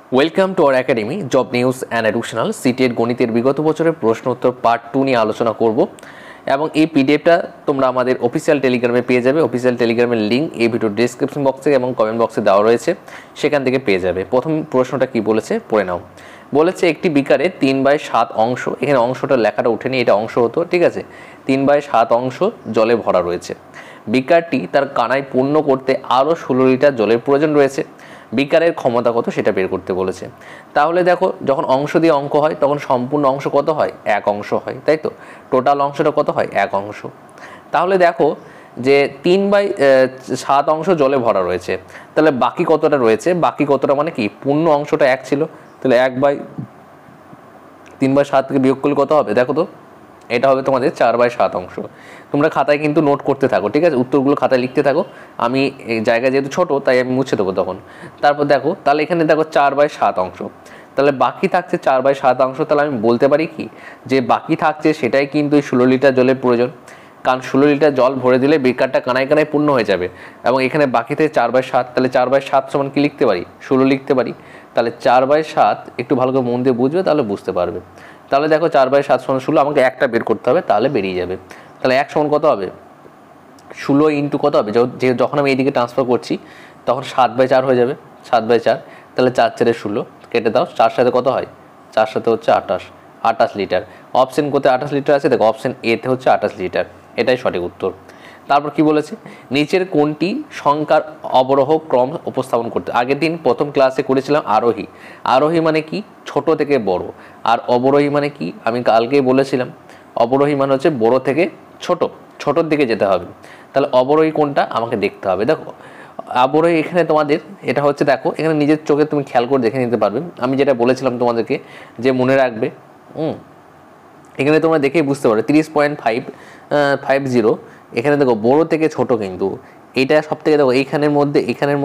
Welcome to our academy job news and educational CTET গণিতের বিগত বছরের প্রশ্ন উত্তর পার্ট 2 নিয়ে আলোচনা করব এবং এই পিডিএফটা তোমরা আমাদের অফিসিয়াল টেলিগ্রামে পেয়ে যাবে। অফিসিয়াল টেলিগ্রামের লিঙ্ক এই ভিডিওর ডেসক্রিপশন বক্সে এবং কমেন্ট বক্সে দেওয়া রয়েছে, সেখান থেকে পেয়ে যাবে। প্রথম প্রশ্নটা কি বলেছে পড়ে নাও। বলেছে একটি বিকারে 3/7 অংশ, এখানে অংশটা লেখাটা উঠেনি, এটা অংশ হতো, ঠিক আছে। 3/7 অংশ জলে ভরা রয়েছে। বিকারটি তার কানায় পূর্ণ করতে আরও 16 লিটার জলের প্রয়োজন রয়েছে। বিকারের ক্ষমতা কত সেটা বের করতে বলেছে। তাহলে দেখো, যখন অংশ দিয়ে অঙ্ক হয় তখন সম্পূর্ণ অংশ কত হয়? 1 অংশ হয়, তাই তো। টোটাল অংশটা কত হয়? 1 অংশ। তাহলে দেখো যে 3/7 অংশ জলে ভরা রয়েছে, তাহলে বাকি কতটা রয়েছে? বাকি কতটা মানে কি, পূর্ণ অংশটা 1 ছিল, তাহলে 3/7 থেকে বিয়োগ করলে কত হবে? দেখো তো, এটা হবে তোমাদের 4/7 অংশ। তোমরা খাতায় কিন্তু নোট করতে থাকো, ঠিক আছে, উত্তরগুলো খাতায় লিখতে থাকো। আমি এই জায়গা যেহেতু ছোট তাই আমি মুছে দেবো তখন। তারপর দেখো, তাহলে এখানে দেখো 4/7 অংশ, তাহলে বাকি থাকছে 4/7 অংশ। তাহলে আমি বলতে পারি কি, যে বাকি থাকছে সেটাই কিন্তু 16 লিটার জলের প্রয়োজন, কারণ 16 লিটার জল ভরে দিলে বিকারটা কানায় কানায় পূর্ণ হয়ে যাবে। এবং এখানে বাকি থেকে 4/7, তাহলে 4/7 সমান কি লিখতে পারি? 16 লিখতে পারি। তাহলে 4/7 একটু ভালো করে মন দিয়ে বুঝবে, তাহলে বুঝতে পারবে। তাহলে দেখো 4/7 সমান 16, আমাকে একটা বের করতে হবে, তাহলে বেরিয়ে যাবে। তাহলে 1 সমান কত হবে? 16 ইন্টু কত হবে? যখন আমি এইদিকে ট্রান্সফার করছি তখন 7/4 হয়ে যাবে, 7/4। তাহলে 4/4 16 কেটে দাও, 4 সাথে কত হয়? 4 সাথে হচ্ছে 28 লিটার। অপশন কোথায় 28 লিটার আছে? দেখো অপশন এতে হচ্ছে 28 লিটার, এটাই সঠিক উত্তর। তারপর কি বলেছে? নিচের কোনটি সংখ্যার অবরোহ ক্রম উপস্থাপন করতে? আগের দিন প্রথম ক্লাসে করেছিলাম আরোহী। আরোহী মানে কি? ছোট থেকে বড়। আর অবরোহী মানে কি? আমি কালকেই বলেছিলাম, অবরোহী মানে হচ্ছে বড় থেকে ছোটোর দিকে যেতে হবে। তাহলে অবরোহী কোনটা আমাকে দেখতে হবে। দেখো অবরোহী এখানে তোমাদের এটা হচ্ছে, দেখো এখানে নিজের চোখে তুমি খেয়াল করে দেখে নিতে পারবে। আমি যেটা বলেছিলাম তোমাদেরকে যে মনে রাখবে, এখানে তোমরা দেখেই বুঝতে পারো 30.50। এখানে দেখো বড় থেকে ছোট, কিন্তু এটা সব থেকে দেখো এখানের মধ্যে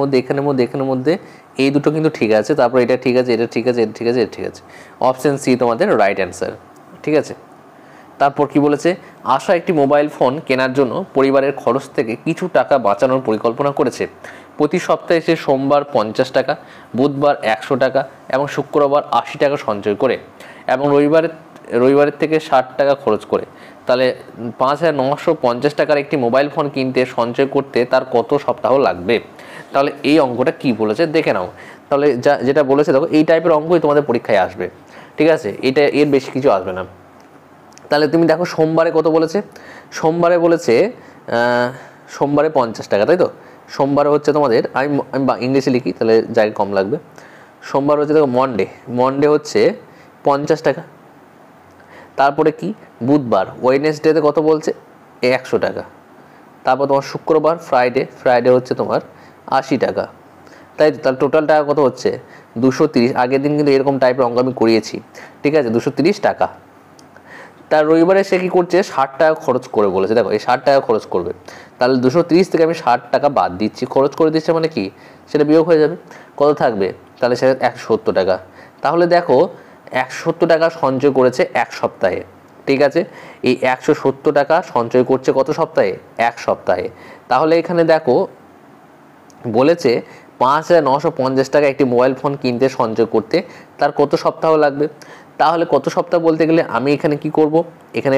এই দুটো কিন্তু ঠিক আছে। তারপর এটা ঠিক আছে, এটা ঠিক আছে, এটা ঠিক আছে, এটা ঠিক আছে। অপশন সি তোমাদের রাইট অ্যান্সার, ঠিক আছে। তারপর কি বলেছে? আশা একটি মোবাইল ফোন কেনার জন্য পরিবারের খরচ থেকে কিছু টাকা বাঁচানোর পরিকল্পনা করেছে। প্রতি সপ্তাহে সে সোমবার 50 টাকা, বুধবার 100 টাকা এবং শুক্রবার 80 টাকা সঞ্চয় করে এবং রবিবারের থেকে 60 টাকা খরচ করে। তাহলে 5,950 টাকার একটি মোবাইল ফোন কিনতে সঞ্চয় করতে তার কত সপ্তাহ লাগবে? তাহলে এই অঙ্কটা কি বলেছে দেখে নাও। তাহলে যেটা বলেছে দেখো, এই টাইপের অঙ্কই তোমাদের পরীক্ষায় আসবে, ঠিক আছে, এটা এর বেশি কিছু আসবে না। তাহলে তুমি দেখো সোমবারে কত বলেছে? সোমবারে বলেছে সোমবারে 50 টাকা, তাই তো। সোমবারে হচ্ছে তোমাদের, আমি ইংলিশে লিখি তাহলে জায়গা কম লাগবে। সোমবার হচ্ছে দেখো মন্ডে হচ্ছে 50 টাকা। তারপরে কি বুধবার, ওয়েডনেসডেতে কত বলছে? 100 টাকা। তারপর তোমার শুক্রবার ফ্রাইডে হচ্ছে তোমার 80 টাকা, তাই তো। তাহলে টোটাল টাকা কত হচ্ছে? 230। আগের দিন কিন্তু এরকম টাইপের অঙ্ক আমি করিয়েছি, ঠিক আছে, 230 টাকা। তার রবিবারে সে কী করছে? 60 টাকা খরচ করে বলেছে। দেখো এই 60 টাকা খরচ করবে, তাহলে 230 থেকে আমি 60 টাকা বাদ দিচ্ছি, খরচ করে দিচ্ছে মানে কি, সেটা বিয়োগ হয়ে যাবে। কত থাকবে? তাহলে সেটা 170 টাকা। তাহলে দেখো 170 টাকা সঞ্চয় করেছে 1 সপ্তাহে, ঠিক আছে। এই 170 টাকা সঞ্চয় করছে কত সপ্তাহে? 1 সপ্তাহে। তাহলে এখানে দেখো বলেছে 5,950 টাকা একটি মোবাইল ফোন কিনতে সঞ্চয় করতে তার কত সপ্তাহ লাগবে? তাহলে কত সপ্তাহ বলতে গেলে আমি এখানে কি করব? এখানে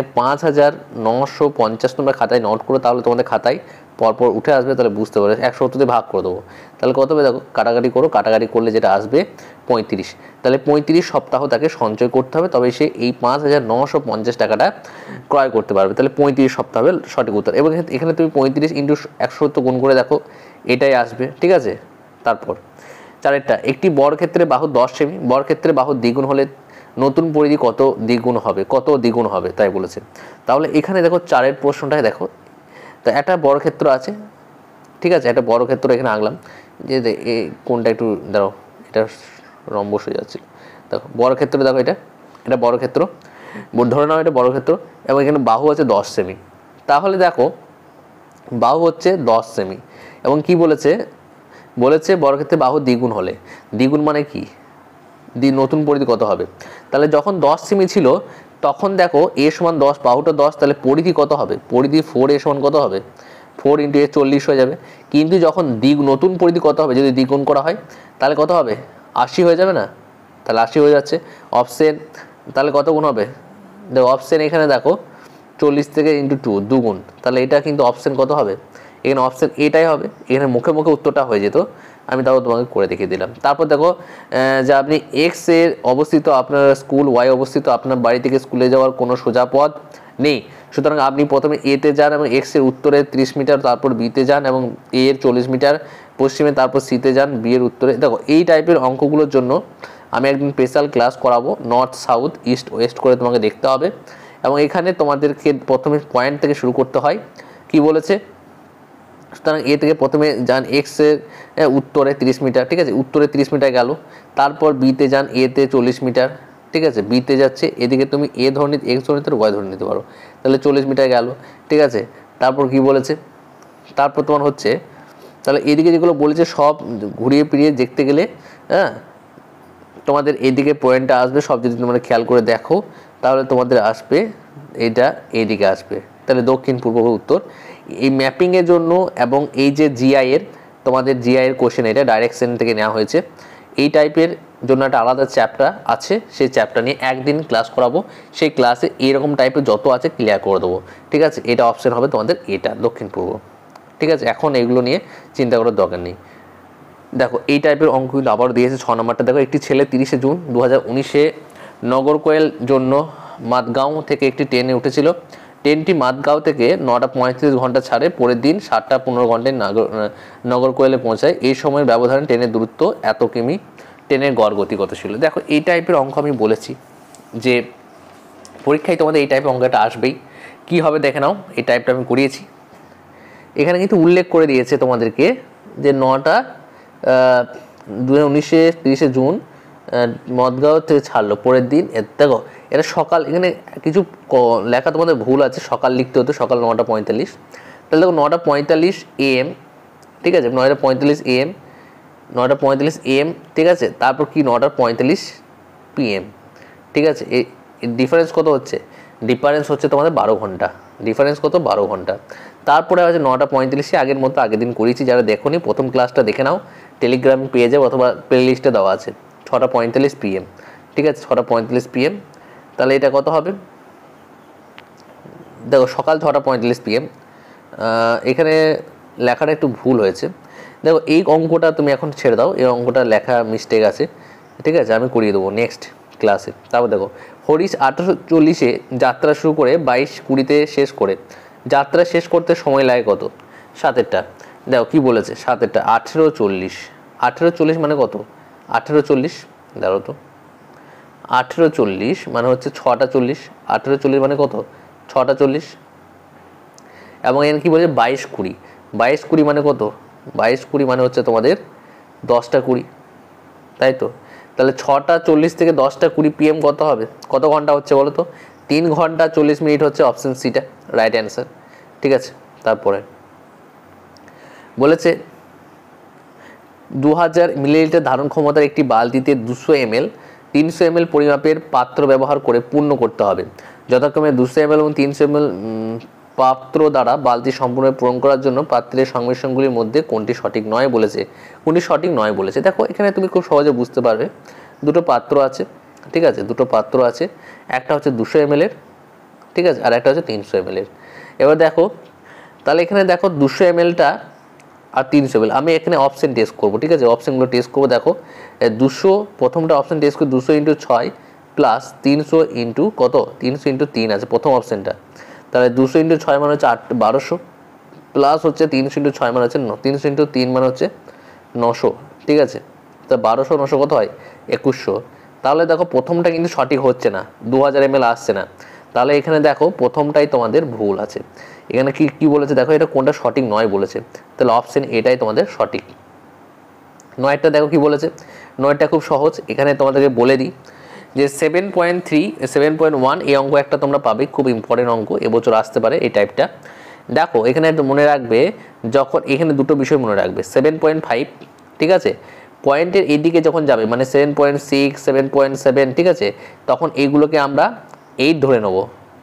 5,950 তোমরা খাতায় নোট করো, তাহলে তোমাদের খাতায় পরপর উঠে আসবে, তাহলে বুঝতে পারবে। 170 দিয়ে ভাগ করে দেবো, তাহলে কত হবে? দেখো কাটাকাটি করো, কাটাকাটি করলে যেটা আসবে 35। তাহলে 35 সপ্তাহ তাকে সঞ্চয় করতে হবে, তবে সে এই 5,950 টাকাটা ক্রয় করতে পারবে। তাহলে 35 সপ্তাহ হবে সঠিক উত্তর। এবং এখানে তুমি 35 ইন্টু 170 গুণ করে দেখো, এটাই আসবে, ঠিক আছে। তারপর চারেরটা, একটি বর্গক্ষেত্রে বাহু 10 সেমি, বর্গক্ষেত্রে বাহু দ্বিগুণ হলে নতুন পরিধি কত দ্বিগুণ হবে তাই বলেছে। তাহলে এখানে দেখো চারের প্রশ্নটায় দেখো, তো একটা বর্গক্ষেত্র আছে, ঠিক আছে, একটা বর্গক্ষেত্র এখানে আঁকলাম, যে কোনটা একটু দাঁড়াও, এটা রম্বস হয়ে যাচ্ছিল। দেখো বর্গক্ষেত্র, দেখো এটা বর্গক্ষেত্র, ধরে নাও এটা বর্গক্ষেত্র, এবং এখানে বাহু আছে 10 সেমি। তাহলে দেখো বাহু হচ্ছে 10 সেমি, এবং কি বলেছে বর্গক্ষেত্রে বাহু দ্বিগুণ হলে, দ্বিগুণ মানে কি, নতুন পরিধি কত হবে? তাহলে যখন 10 সেমি ছিল তখন দেখো a সমান 10, বাহুটা 10, তাহলে পরিধি কত হবে? পরিধি 4a সমান কত হবে? 4 × a 40 হয়ে যাবে। কিন্তু যখন নতুন পরিধি কত হবে? যদি দ্বিগুণ করা হয় তাহলে কত হবে? 80 হয়ে যাবে না? তাহলে 80 হয়ে যাচ্ছে। অপশন তাহলে কত গুণ হবে? দেখো অপশন এখানে দেখো 40 থেকে ইন্টু 2 দুগুণ, তাহলে এটা কিন্তু অপশন কত হবে? এখানে অপশন এটাই হবে। এখানে মুখে মুখে উত্তরটা হয়ে যেত, আমি তাও তোমাকে করে দেখিয়ে দিলাম। তারপর দেখো যে আপনি এক্স এর অবস্থিত আপনার স্কুল, ওয়াই অবস্থিত আপনার বাড়ি থেকে স্কুলে যাওয়ার কোনো সোজা পথ নেই, সুতরাং আপনি প্রথমে এতে যান এবং এক্স এর উত্তরে 30 মিটার, তারপর বিতে যান এবং এ এর 40 মিটার পশ্চিমে, তারপর সিতে যান বি এর উত্তরে। দেখো এই টাইপের অঙ্কগুলোর জন্য আমি একদিন স্পেশাল ক্লাস করাবো, নর্থ সাউথ ইস্ট ওয়েস্ট করে তোমাকে দেখতে হবে। এবং এখানে তোমাদেরকে প্রথমে পয়েন্ট থেকে শুরু করতে হয়। কি বলেছে? সুতরাং এ থেকে প্রথমে যান এক্স এর উত্তরে 30 মিটার, ঠিক আছে, উত্তরে 30 মিটার গেল। তারপর বিতে যান এতে 40 মিটার, ঠিক আছে, বিতে যাচ্ছে, এদিকে তুমি এ ধরে নিতে, এক্স ধরে নিতে, ওয়াই ধরে নিতে পারো, তাহলে 40 মিটার গেল, ঠিক আছে। তারপর কি বলেছে? তারপর তোমার হচ্ছে, তাহলে এদিকে যেগুলো বলেছে সব ঘুরিয়ে ফিরিয়ে দেখতে গেলে হ্যাঁ তোমাদের এদিকে পয়েন্টটা আসবে সব, যদি তোমরা খেয়াল করে দেখো তাহলে তোমাদের আসবে এটা এইদিকে আসবে, তাহলে দক্ষিণ পূর্ব উত্তর। এই ম্যাপিংয়ের জন্য এবং এই যে জিআই এর, তোমাদের জিআই এর কোশ্চেন এটা ডাইরেকশন থেকে নেওয়া হয়েছে, এই টাইপের জন্য একটা আলাদা চ্যাপ্টার আছে, সেই চ্যাপ্টার নিয়ে একদিন ক্লাস করাবো, সেই ক্লাসে এইরকম টাইপের যত আছে ক্লিয়ার করে দেবো, ঠিক আছে। এটা অপশন হবে তোমাদের এটা দক্ষিণ পূর্ব, ঠিক আছে। এখন এগুলো নিয়ে চিন্তা করার দরকার নেই। দেখো এই টাইপের অঙ্ক কিন্তু আবার দিয়েছে 6 নম্বরটা। দেখো একটি ছেলে 30শে জুন 2019-এ নগরকোয়েল জন্য মাদগাঁও থেকে একটি ট্রেনে উঠেছিল। ট্রেনটি মাদগাঁও থেকে 9টা 35 ঘন্টা ছাড়ে, পরের দিন 7টা 15 ঘন্টায় নগরকোয়েলে পৌঁছায়। এই সময়ের ব্যবধানে ট্রেনের দূরত্ব এত কিমি, ট্রেনের গড় গতি কত ছিল। দেখো এই টাইপের অঙ্ক আমি বলেছি যে পরীক্ষায় তোমাদের এই টাইপের অঙ্কটা আসবেই। কি হবে দেখে নাও, এই টাইপটা আমি করিয়েছি। এখানে কিন্তু উল্লেখ করে দিয়েছে তোমাদেরকে যে 9টা 2019-এ 30শে জুন মদগাঁও থেকে ছাড়লো, পরের দিন। দেখো এটা সকাল, এখানে কিছু লেখা তোমাদের ভুল আছে, সকাল লিখতে হতো, সকাল 9টা 45। তাহলে দেখো 9টা 45 AM, ঠিক আছে, 9টা 45 AM, 9টা 45 AM, ঠিক আছে। তারপর কি 9টা 45 PM, ঠিক আছে। এই ডিফারেন্স কত হচ্ছে? ডিফারেন্স হচ্ছে তোমাদের 12 ঘন্টা। ডিফারেন্স কত? 12 ঘন্টা। তারপরে আছে 9টা 45-এ, আগের মতো আগের দিন করেছি, যারা দেখোনি প্রথম ক্লাসটা দেখে নাও, টেলিগ্রাম পেয়ে যাবে অথবা প্লে লিস্টে দেওয়া আছে। 6টা 45 PM, ঠিক আছে, 6টা 45 PM। তাহলে এটা কত হবে? দেখো সকাল 6টা 45 PM, এখানে লেখাটা একটু ভুল হয়েছে। দেখো এই অঙ্কটা তুমি এখন ছেড়ে দাও, এই অঙ্কটা লেখা মিস্টেক আছে, ঠিক আছে, আমি করিয়ে দেবো নেক্সট ক্লাসে। তারপর দেখো হরিশ 1840-এ যাত্রা শুরু করে 22:20-তে শেষ করে, যাত্রা শেষ করতে সময় লাগে কত? 7টা। দেখো কি বলেছে? 7টা 1840, 1840 মানে কত? 1840, দেখো তো 1840 মানে হচ্ছে 6টা 40, 1840 মানে কত? 6টা 40। এবং এখানে কি বলেছে? 22:20, 22:20 মানে কত? 22:20 মানে হচ্ছে তোমাদের 10টা 20, তাই তো। তাহলে 6টা 40 থেকে 10টা 20 PM কত হবে? কত ঘন্টা হচ্ছে বলো তো? 3 ঘন্টা 40 মিনিট হচ্ছে অপশন সিটা রাইট অ্যান্সার, ঠিক আছে। তারপরে বলেছে 2000 মিলিলিটার ধারণ ক্ষমতার একটি বালতিতে 200 ml 300 ml পরিমাপের পাত্র ব্যবহার করে পূর্ণ করতে হবে। যথাক্রমে 200 ml এবং 300 ml পাত্র দ্বারা বালতি সম্পূর্ণ পূরণ করার জন্য পাত্রের সংমিশ্রণগুলির মধ্যে কোনটি সঠিক নয় বলেছে? কোনটি সঠিক নয় বলেছে? দেখো এখানে তুমি খুব সহজে বুঝতে পারবে, দুটো পাত্র আছে, ঠিক আছে, দুটো পাত্র আছে, একটা হচ্ছে 200 ml এর, ঠিক আছে, আর একটা হচ্ছে 300 ml এর। এবার দেখো তাহলে এখানে দেখো 200 ml-টা আর 300 ml, আমি এখানে অপশন টেস্ট করবো, ঠিক আছে, অপশনগুলো টেস্ট করবো। দেখো 200, প্রথমটা অপশন টেস্ট করি 200 × 6 প্লাস 300 ইন্টু কত? 300 × 3 আছে প্রথম অপশনটা, তাহলে 200 × 6 মানে হচ্ছে 1200 প্লাস হচ্ছে 300 × 6 মানে হচ্ছে 300 × 3 মানে হচ্ছে 900, ঠিক আছে। তা 1200 900 কত হয়? 2100। তাহলে দেখো প্রথমটা কিন্তু সঠিক হচ্ছে না, 2000 ml আসছে না, তাহলে এখানে দেখো প্রথমটাই তোমাদের ভুল আছে। এখানে কি কি বলেছে দেখো, এটা কোনটা সঠিক নয় বলেছে, তাহলে অপশন এটাই তোমাদের সঠিক। 9টা দেখো কি বলেছে, 9টা খুব সহজ, এখানে তোমাদেরকে বলে দিই যে 7.3 7.1 এই অঙ্ক একটা তোমরা পাবে, খুব ইম্পর্টেন্ট অঙ্ক, এবছর আসতে পারে এই টাইপটা। দেখো এখানে একটু মনে রাখবে, যখন এখানে দুটো বিষয় মনে রাখবে, 7.5, ঠিক আছে, পয়েন্টের এইদিকে যখন যাবে মানে 7.6 7.7, ঠিক আছে, তখন এইগুলোকে আমরা 8 ধরে নেবো,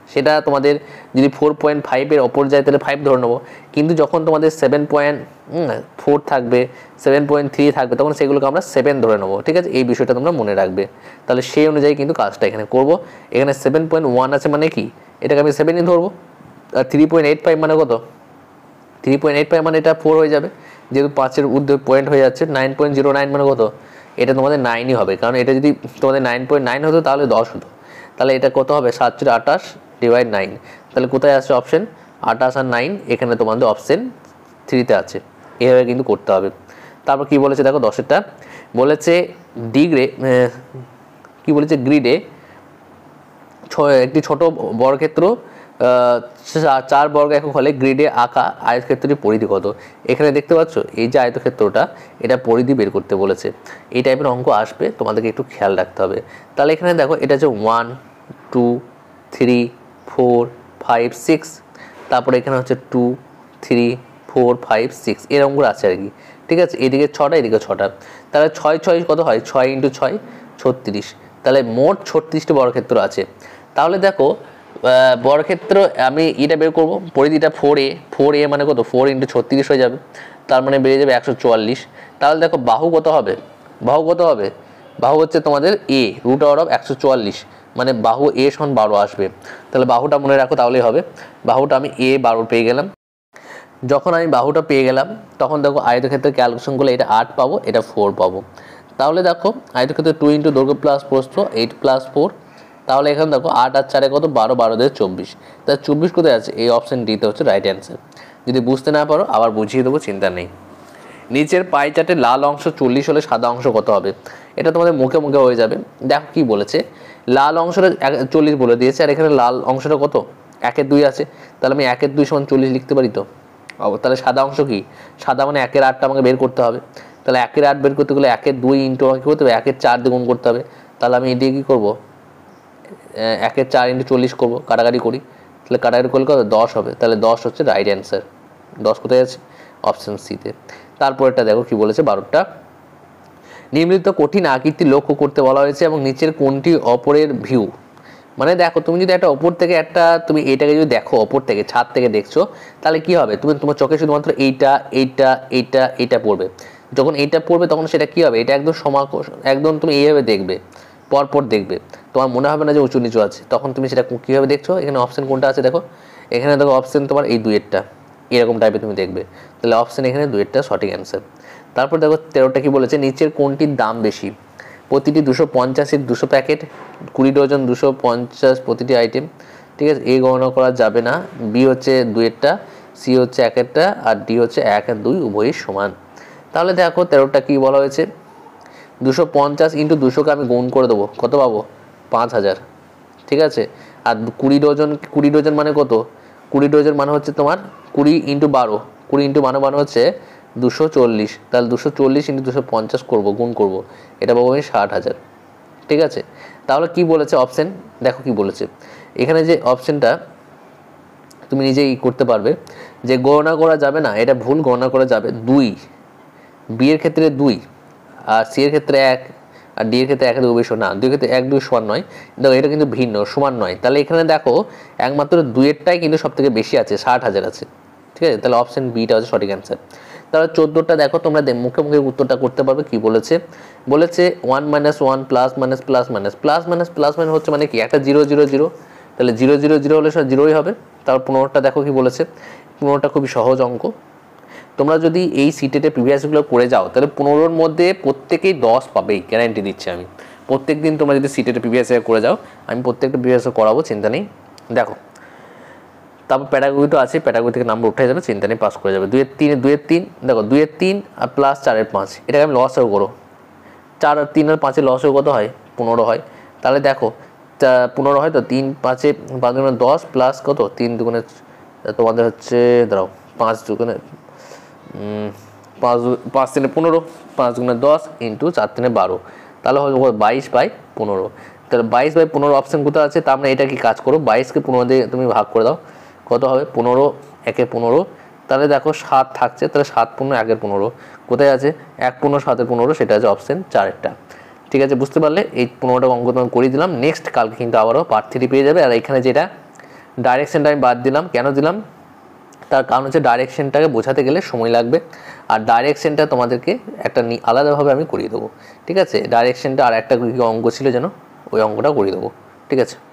সেটা তোমাদের যদি 4.5 এর ওপর যায় তাহলে 5 ধরে নেবো, কিন্তু যখন তোমাদের 7.4 থাকবে, 7.3 থাকবে, তখন সেগুলোকে আমরা 7 ধরে নেবো। ঠিক আছে, এই বিষয়টা তোমরা মনে রাখবে। তাহলে সেই অনুযায়ী কিন্তু কাজটা এখানে করব। এখানে 7.1 আছে মানে কি, এটাকে আমি 7ই ধরবো। আর 3.85 মানে কত, 3.85 মানে এটা 4 হয়ে যাবে, যেহেতু 5-এর ঊর্ধ্বে পয়েন্ট হয়ে যাচ্ছে। 9.09 মানে কত, এটা তোমাদের 9ই হবে, কারণ এটা যদি তোমাদের 9.9 হতো তাহলে 10 হতো। তাহলে এটা কত হবে, 7×28 / 9। তাহলে কোথায় আসছে অপশন 28 আর 9, এখানে তোমাদের অপশন 3-তে আছে। এভাবে কিন্তু করতে হবে। তারপর কি বলেছে দেখো, 10এরটা বলেছে কি বলেছে, গ্রিডে একটি ছোট বর্গক্ষেত্র 4 বর্গ একক হলে গ্রিডে আঁকা আয়তক্ষেত্রটির পরিধি কত। এখানে দেখতে পাচ্ছ এই যে আয়তক্ষেত্রটা, এটা পরিধি বের করতে বলেছে। এই টাইপের অঙ্ক আসবে, তোমাদেরকে একটু খেয়াল রাখতে হবে। তাহলে এখানে দেখো এটা হচ্ছে 1 2 3 4 5 6, তারপরে এখানে হচ্ছে 2 3 4 5 6, এর অঙ্কগুলো আছে আর কি। ঠিক আছে, এদিকে 6টা এদিকে 6টা, তাহলে 6 6 কত হয়, 6 × 6 36। তাহলে মোট 36টি বর্গক্ষেত্র আছে। তাহলে দেখো বর্গক্ষেত্র আমি এটা বের করবো, পরিধিটা 4a মানে কত, 4 × 36 হয়ে যাবে, তার মানে বেরিয়ে যাবে 144। তাহলে দেখো বাহু কত হবে, বাহু হচ্ছে তোমাদের a √144, মানে বাহু a সমান 12 আসবে। তাহলে বাহুটা মনে রাখো, তাহলেই হবে। বাহুটা আমি a 12 পেয়ে গেলাম। যখন আমি বাহুটা পেয়ে গেলাম, তখন দেখো আয়তক্ষেত্রের ক্যালকুলেশন করলে এটা 8 পাবো, এটা 4 পাবো। তাহলে দেখো আয়তক্ষেত্রে 2 × দৈর্ঘ্য প্লাস প্রস্থ 8 + 4, তাহলে এখানে দেখো 8 আর 4 কত, 12, 12 দিয়ে 24। তাহলে 24 কোথায় আছে, এই অপশন ডিতে হচ্ছে রাইট অ্যান্সার। যদি বুঝতে না পারো আবার বুঝিয়ে দেবো, চিন্তা নেই। নিচের পাই চার্টে লাল অংশ 40 হলে সাদা অংশ কত হবে, এটা তোমাদের মুখে মুখে হয়ে যাবে। দেখো কি বলেছে, লাল অংশটা 40 বলে দিয়েছে, আর এখানে লাল অংশটা কত, 1/2 আছে। তাহলে আমি 1/2 = 40 লিখতে পারি তো। তাহলে সাদা অংশ কি, সাদা মানে 1/8টা আমাকে বের করতে হবে। তাহলে 1/8 বের করতে গেলে 1/2 ইন্টু আমাকে করতে হবে 1/4 দিয়ে গুণ করতে হবে। তাহলে আমি এদিকে কী করবো, 1/4 × 40 করবো, কাটাকাটি করি। তাহলে কাটাকাটি করলে কত, 10 হবে। তাহলে 10 হচ্ছে রাইট অ্যান্সার। 10 কোথায় আছে, অপশন সিতে। তারপরটা দেখো কি বলেছে, 12টা নিম্নলিখিত কঠিন আকৃতি লক্ষ্য করতে বলা হয়েছে এবং নিচের কোনটি অপরের ভিউ। মানে দেখো তুমি যদি একটা ওপর থেকে তুমি এটাকে যদি দেখো, ওপর থেকে ছাদ থেকে দেখছো, তাহলে কি হবে, তুমি তোমার চোখে শুধুমাত্র এইটা পড়বে। যখন এইটা পড়বে তখন সেটা কি হবে, এটা একদম একদম তুমি এইভাবে দেখবে, পরপর দেখবে, তোমার মনে হবে না যে উঁচু নিচু আছে। তখন তুমি সেটা কীভাবে দেখছো, এখানে অপশন কোনটা আছে দেখো, এখানে দেখো অপশন তোমার এই 2-এরটা, এরকম টাইপের তুমি দেখবে। তাহলে অপশন এখানে 2-এরটা সঠিক অ্যান্সার। তারপর দেখো 13টা কি বলেছে, নিচের কোনটির দাম বেশি। প্রতিটি 250-এর 200 প্যাকেট, 20 ডজন 250 প্রতিটি আইটেম। ঠিক আছে, এ গণনা করা যাবে না। বি হচ্ছে 2-এরটা, সি হচ্ছে 1-এরটা, আর ডি হচ্ছে 1 আর 2 উভয়ই সমান। তাহলে দেখো 13টা কি বলা হয়েছে, 250 × 200কে আমি গুণ করে দেবো, কত পাবো, 5000। ঠিক আছে, আর 20 ডজন মানে কত, 20 ডজন মানে হচ্ছে তোমার 20 × 12, 20 × 12 মানে হচ্ছে 240। তাহলে 240 × 250 করবো, গুণ করবো, এটা পাবো আমি 60,000। ঠিক আছে, তাহলে কি বলেছে অপশন, দেখো কি বলেছে এখানে, যে অপশনটা তুমি নিজেই করতে পারবে, যে গণনা করা যাবে না, এটা ভুল, গণনা করা যাবে 2, বি এর ক্ষেত্রে 2, আর সি এর ক্ষেত্রে 1, আর ডি এর ক্ষেত্রে 1 2 বেশি না, 2 এর ক্ষেত্রে 1 2 সমান নয়। দেখো এটা কিন্তু ভিন্ন, সমান নয়। তাহলে এখানে দেখো একমাত্র 2-এরটাই কিন্তু সব থেকে বেশি আছে, 60,000 আছে। ঠিক আছে, তাহলে অপশন বিটা হচ্ছে সঠিক অ্যান্সার। তাহলে 14টা দেখো তোমরা মুখে মুখে উত্তরটা করতে পারবে। কি বলেছে, 1 - 1 প্লাস মাইনাস হচ্ছে মানে কি, একটা 0 0 0, তাহলে 0 0 0 হলে সব 0ই হবে। তারপর 15টা দেখো কি বলেছে, 15টা খুবই সহজ অঙ্ক। তোমরা যদি এই সিটেটে প্রিভিয়াসগুলো করে যাও, তাহলে 15-র মধ্যে প্রত্যেকেই 10 পাবেই, গ্যারান্টি দিচ্ছি আমি। প্রত্যেক দিন তোমরা যদি সিটেটে প্রিভিয়াস করে যাও, আমি প্রত্যেকটা প্রিভিয়াস করাবো, চিন্তা নেই। দেখো তারপর প্যাডাগোজি তো আছে, প্যাডাগোজি থেকে নাম্বার উঠে যাবে, চিন্তা নেই, পাস করে যাবে। 2 এর 3 দেখো 2 এর 3 আর প্লাস 4 এর 5, এটাকে আমি লসও করো, 4 আর 3 আর 5 এর লসও কত হয়, 15 হয়। তাহলে দেখো 15 হয় তো, 3 5 5 × 10 প্লাস কত, 3 2 তোমাদের হচ্ছে, দাঁড়াও 5 2 5 5 3 15, 5 × 10 × 4 3 12, তাহলে হবে 22/15। তাহলে 22/15 অপশন কোথায় আছে, তার মানে এটা কি কাজ করো, 22কে 15 দিয়ে তুমি ভাগ করে দাও, কত হবে, 15 1 15। তাহলে দেখো 7 থাকছে, তাহলে 7 15 1 15 কোথায় আছে, 1 15 7 15, সেটা আছে অপশন 4-এরটা। ঠিক আছে, বুঝতে পারলে এই 15টা অঙ্ক তোমাকে করে দিলাম। নেক্সট কালকে কিন্তু আবারও পার্ট 3 পেয়ে যাবে। আর এখানে যেটা ডাইরেকশনটা আমি বাদ দিলাম, কেন দিলাম? তার কারণ হচ্ছে ডাইরেকশনটাকে বোঝাতে গেলে সময় লাগবে, আর ডাইরেকশনটা তোমাদেরকে একটা আলাদাভাবে আমি করিয়ে দেবো। ঠিক আছে, ডাইরেকশনটা আর একটা অঙ্ক ছিল যেন, ওই অঙ্কটা করিয়ে দেবো। ঠিক আছে।